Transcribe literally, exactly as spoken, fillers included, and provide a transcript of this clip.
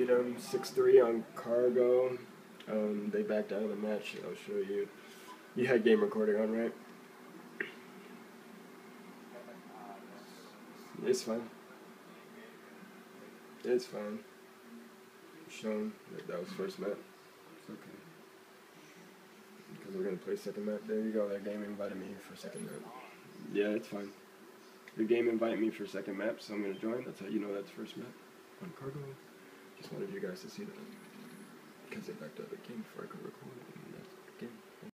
beat them six three on Cargo. Um, they backed out of the match. I'll show you. You had game recording on, right? It's fine. It's fine. Shown that that was first map. It's okay. Because we're gonna play second map. There you go. That game invited me for second map. Yeah, it's fine. The game invited me for second map, so I'm gonna join. That's how you know that's first map on Cargo. Just wanted you guys to see that. Because they backed up the game before I could record.